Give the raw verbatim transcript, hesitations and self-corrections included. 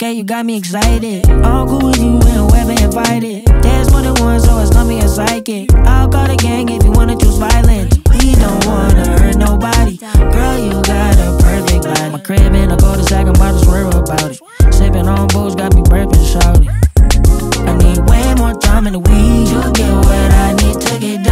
okay, you got me excited. All cool with you and whoever invited. There's more than one, so it's gonna be a psychic. I'll call the gang if you wanna choose violence. We don't wanna hurt nobody. Girl, you got a perfect body. My crib in a cul-de-sac, I'm about to swear about it. Sipping on booze, got me burping, shouting. I need way more time in the weed. You get what I need to get done.